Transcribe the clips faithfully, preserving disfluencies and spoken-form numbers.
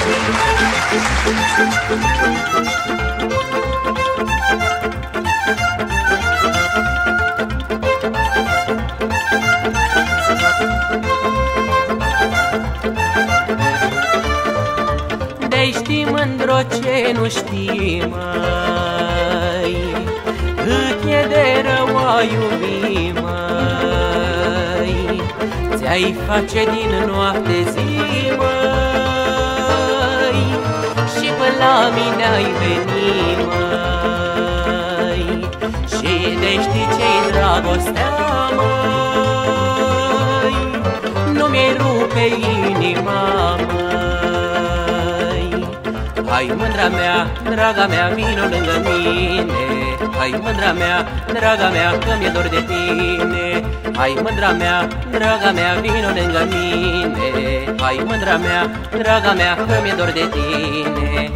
De-ai ști, mândro, ce nu știi, mai cât e de rău a iubi, mai ți-ai face din noapte zi, mai și până la mine ai veni, mai și de-ai ști ce-i dragostea, mai nu mi-ai rupe inima, mai. Hai, mândra mea, draga mea, vino lângă mine. Hai, mândra mea, draga mea, că mi-e dor de tine. Hai, mândra mea, draga mea, vino lângă mine. Hai, mândra mea, draga mea, că mi-e dor de tine.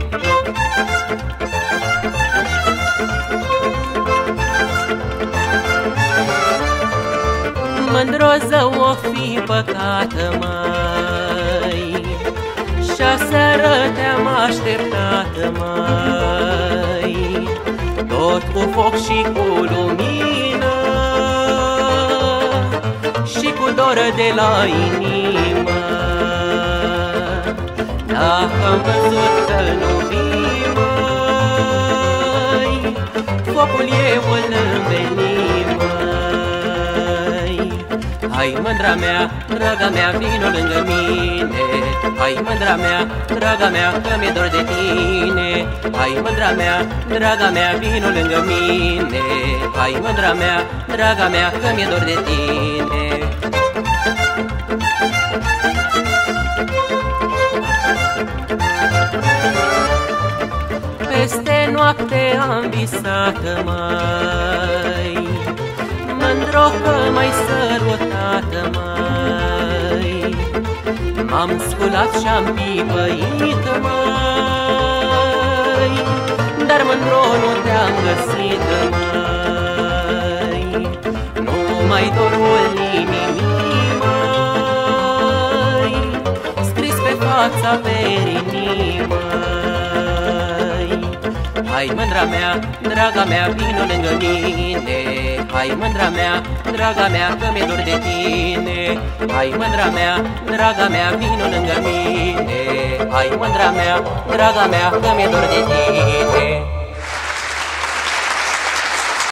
Mândro, zău, o fi păcată, mai și-aseară te-am așteptat, mai tot cu foc și cu lumină și cu dor de la inimă. Dacă am văzut că nu vii, măi, focul eu îl învenim, măi. Hai, mândra mea, draga mea, vino lângă mine. Hai, mândra mea, draga mea, că mi-e dor de tine. Hai, mândra mea, draga mea, vino lângă mine. Hai, mândra mea, draga mea, că mi-e dor de tine. Peste noapte am visat, mai mândro, că m-ai sărutat, mai m-am sculat și-am pipăit, mai dar mândro nu te-am găsit, mai numai dorul inimii, mai scris pe fața perinii, mai. Hai, mândra mea, draga mea, vino lângă mine. Hai, mândra mea, draga mea, că mi-e dor de tine. Hai, mândra mea, draga mea, vino lângă mine. Hai, mândra mea, draga mea, că mi-e dor de tine.